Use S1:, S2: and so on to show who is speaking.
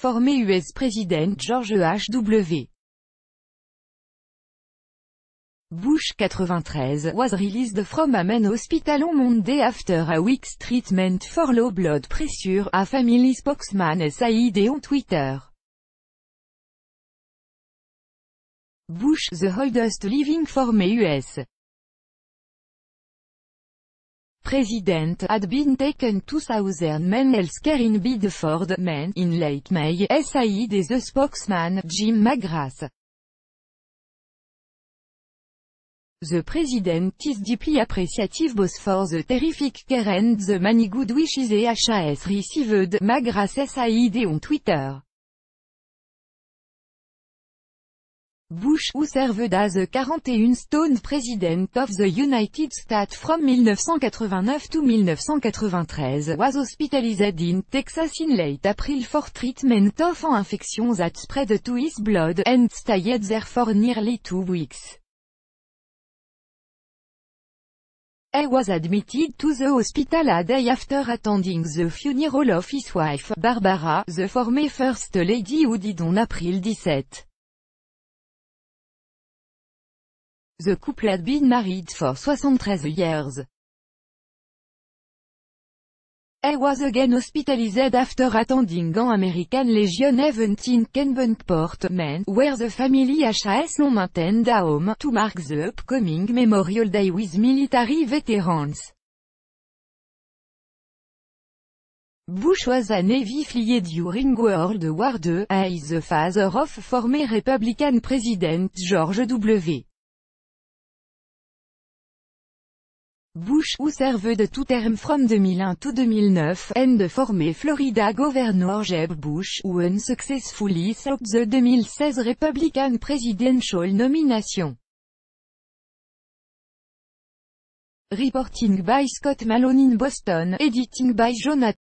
S1: former US President George H.W. Bush 93 was released from a main hospital on Monday after a week's treatment for low blood pressure, a family spokesman said on Twitter. Bush, the oldest living former U.S. president, had been taken to Southern Maine Healthcare in Bedford, Maine, in late May, said the spokesman, Jim McGrath. The president is deeply appreciative both for the terrific care and the many good wishes he has received, McGrath said on Twitter. Bush, who served as the 41st President of the United States from 1989 to 1993, was hospitalized in Texas in late April for treatment of an infection that spread to his blood, and stayed there for nearly 2 weeks. He was admitted to the hospital a day after attending the funeral of his wife, Barbara, the former First Lady who died on April 17. The couple had been married for 73 years. He was again hospitalized after attending an American Legion event in Kennebunkport, Maine, where the family has long maintained a home, to mark the upcoming Memorial Day with military veterans. Bush was a Navy flyer during World War II, and is the father of former Republican President George W. Bush, who served 2 terms from 2001 to 2009, and the former Florida Governor Jeb Bush, who unsuccessfully sought the 2016 Republican presidential nomination. Reporting by Scott Malone in Boston, editing by Jonathan